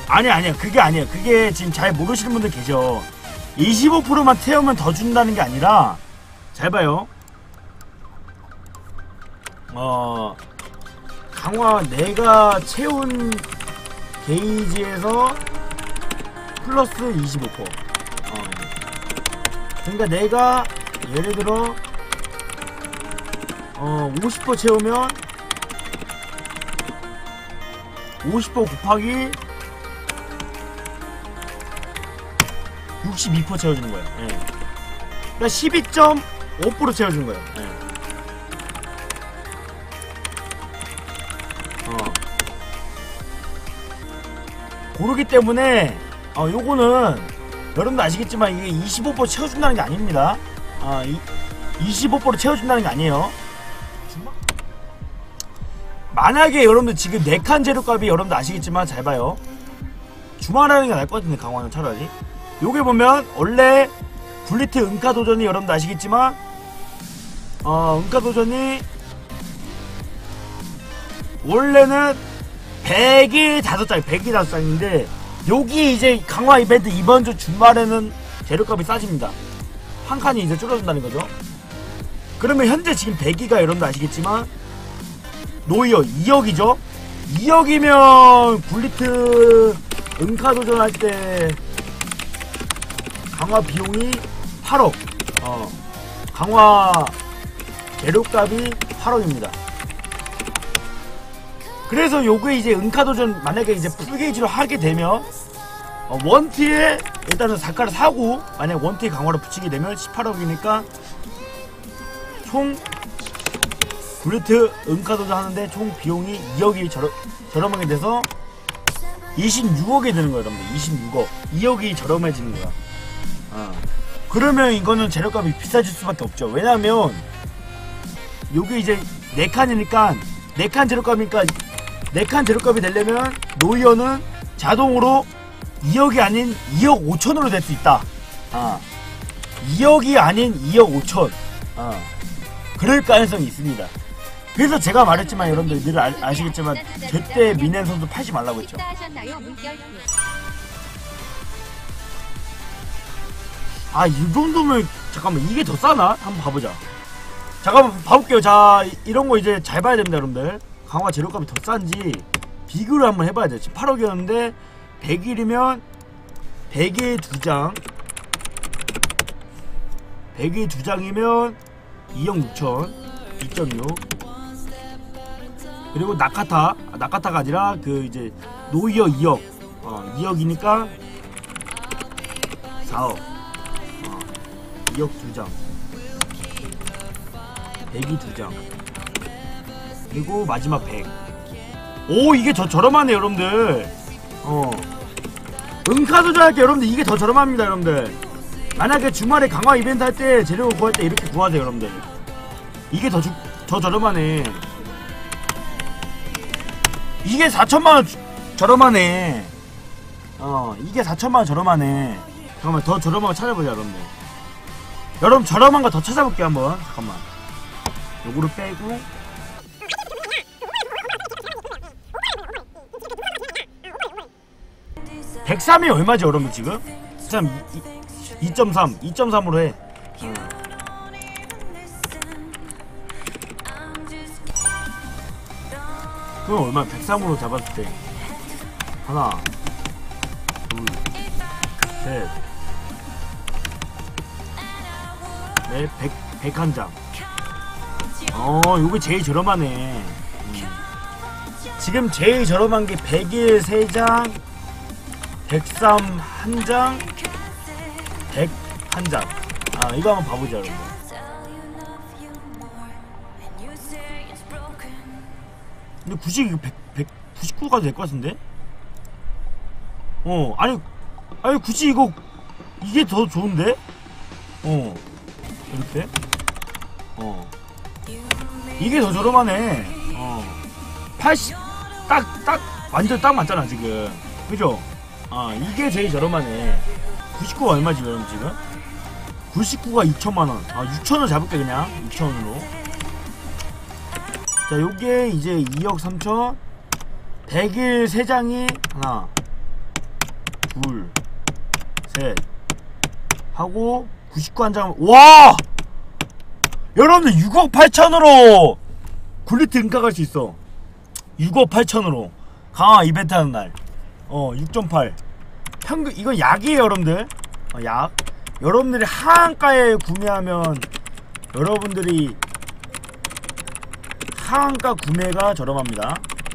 아니야 그게 아니에요. 그게 지금 잘 모르시는 분들 계셔. 25%만 태우면 더 준다는 게 아니라, 잘 봐요. 강화 내가 채운 게이지에서 플러스 25%. 그러니까 내가 예를 들어 50% 채우면 50% 곱하기 62% 채워주는 거예요. 예. 그러니까 12.5% 채워주는 거예요. 예. 고르기 때문에 요거는 여러분도 아시겠지만 이게 25% 채워준다는 게 아닙니다. 25% 채워준다는 게 아니에요. 만약에 여러분들 지금 4칸 재료값이 여러분들 아시겠지만 잘 봐요. 주말하는 게 나을 것 같은데, 강화는 차라리. 요게 보면 원래 블리트 은카도전이 여러분들 아시겠지만 은카도전이 원래는 100이 5장, 100이 5장인데 여기 이제 강화 이벤트 이번 주 주말에는 재료값이 싸집니다. 한 칸이 이제 줄어든다는 거죠. 그러면 현재 지금 100기가 여러분들 아시겠지만 노이어 2억이죠. 2억이면 블리트 은카도전 할 때 강화 비용이 8억. 강화 재료값이 8억입니다. 그래서 요게 이제 은카도전 만약에 이제 풀게이지로 하게 되면 원티에 일단은 4가를 사고 만약 원티에 강화를 붙이게 되면 18억이니까 총 블리트 은카도전 하는데 총 비용이 2억이 저렴하게 돼서 26억이 되는 거예요, 여러분들. 26억. 2억이 저렴해지는 거야. 그러면 이거는 재료값이 비싸질 수밖에 없죠. 왜냐면 요게 이제 4칸이니까 4칸 재료값이니까 4칸 재료값이 되려면 노이어는 자동으로 2억이 아닌 2억 5천으로 될 수 있다. 2억이 아닌 2억 5천. 그럴 가능성이 있습니다. 그래서 제가 말했지만 여러분들 늘 아시겠지만 절대 미넨 선수 팔지 말라고 했죠. 이 정도면 잠깐만 이게 더 싸나? 한번 봐보자. 잠깐만 봐볼게요. 자, 이런 거 이제 잘 봐야 됩니다, 여러분들. 강화 재료값이 더 싼지 비교를 한번 해봐야 돼. 지금 8억이었는데 100일이면 100일 2장 100일 2장이면 2억 6천 2.6. 그리고 나카타가 아니라 그 이제 노이어 2억 2억이니까 4억 2억 2장 100이 2장 그리고 마지막 100. 오, 이게 더 저렴하네 여러분들. 은카도전 할게 여러분들. 이게 더 저렴합니다 여러분들. 만약에 주말에 강화 이벤트 할 때 재료 구할 때 이렇게 구하세요 여러분들. 이게 더 저렴하네. 이게 4천만원 저렴하네. 이게 4천만원 저렴하네. 잠깐만 더 저렴한 거 찾아보자 여러분들. 여러분 저렴한 거 더 찾아볼게요 한번. 잠깐만 요거를 빼고 103이 얼마지 여러분 지금? 2.3으로 해. 그럼 얼마? 103으로 잡았을 때 하나 둘 셋 넷 101장. 요게 제일 저렴하네. 지금 제일 저렴한 게 101 3장 103 1장 100 1장. 이거 한번 봐보자 여러분. 근데 굳이 이거 199가도 될 것 같은데? 아니 굳이 이게 더 좋은데? 이렇게? 이게 더 저렴하네. 80 딱 완전 딱 맞잖아 지금. 그죠? 이게 제일 저렴하네. 99가 얼마지 여러분 지금? 99가 2천만원. 6천원 잡을게 그냥. 6천원으로. 자, 요게 이제 2억 3천 100일 3장이 하나 둘, 셋 하고 99 한 장. 와! 여러분들 6억 8천으로 굴리트 은가 갈 수 있어. 6억 8천으로 강화 이벤트 하는 날. 6.8 평균. 이거 약이에요 여러분들. 약. 여러분들이 하한가에 구매하면 여러분들이 하한가 구매가 저렴합니다.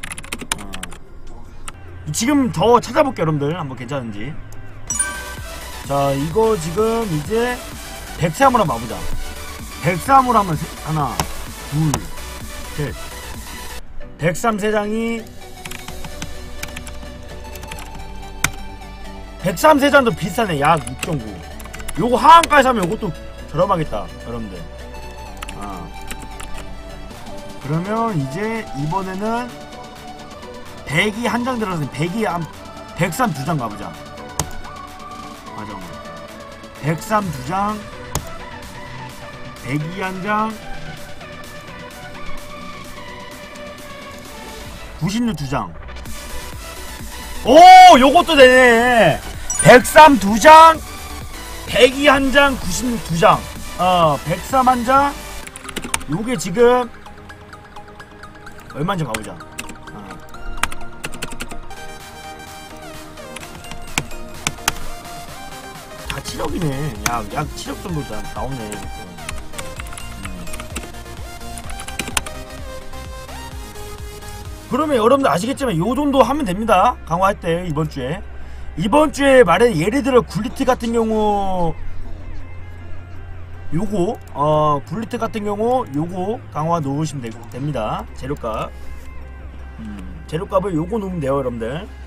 지금 더 찾아볼게요 여러분들. 한번 괜찮은지. 자 이거 지금 이제 103으로 한번 봐보자. 103으로 하면 하나 둘 셋 103 3장이 103 3장도 비싸네. 약 6.9. 요거 하한가에 사면 요것도 저렴하겠다 여러분들. 그러면 이제 이번에는 100이 한 장 들어서 100이 한 103 2장 가보자. 맞아. 103 2장 102 한 장 96 2장. 오 요것도 되네. 103 2장 102 한 장 96 2장. 103 한 장. 요게 지금 얼마인지 가보자. 다 7억이네. 약 7억 정도 나오네. 그러면 여러분들 아시겠지만 요 정도 하면 됩니다. 강화할 때 이번 주에 말해 예를 들어 굴리트 같은 경우 요거 굴리트 같은 경우 요거 강화 놓으시면 됩니다. 재료값. 재료값을 요거 놓으면 돼요 여러분들.